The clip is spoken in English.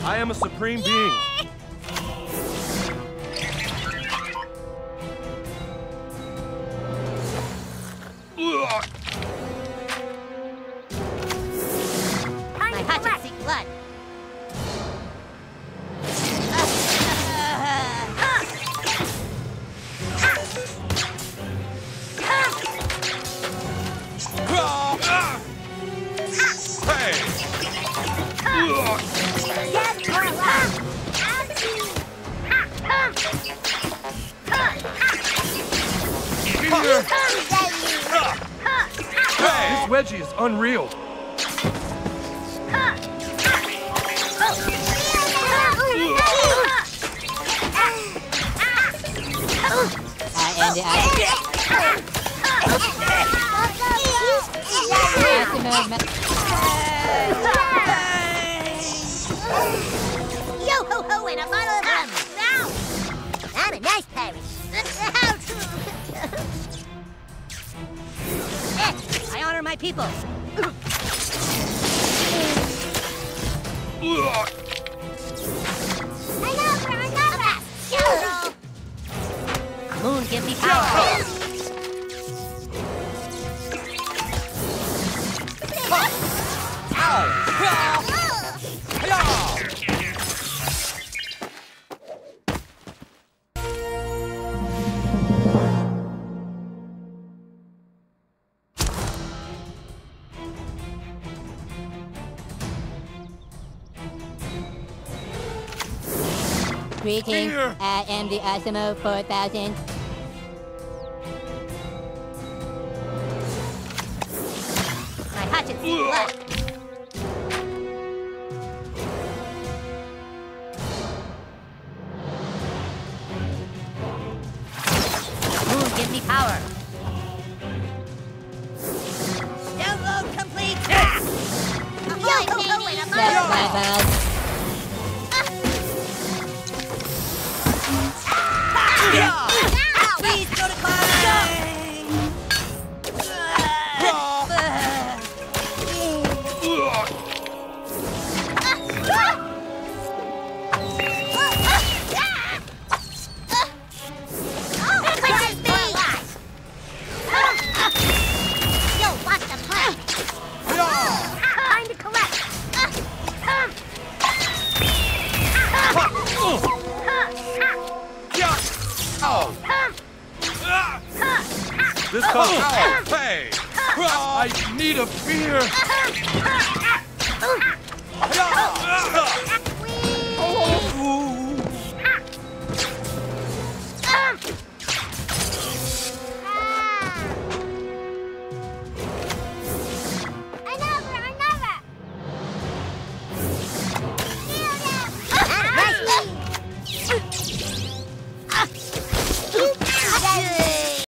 I am a supreme being. My hatchet seek blood. This wedgie is unreal. Yo-ho-ho and a bottle of rum. Now, I'm a nice pirate. I honor my people. Moon gives me power. Greetings, I am the Awesomo 4000. My hatchet seek blood. Moon gives me power. Download complete. Yo-ho-ho and a bottle of rum. Please go to class! Yo, watch the play! Time to collect! This comes. Hey! I need a beer.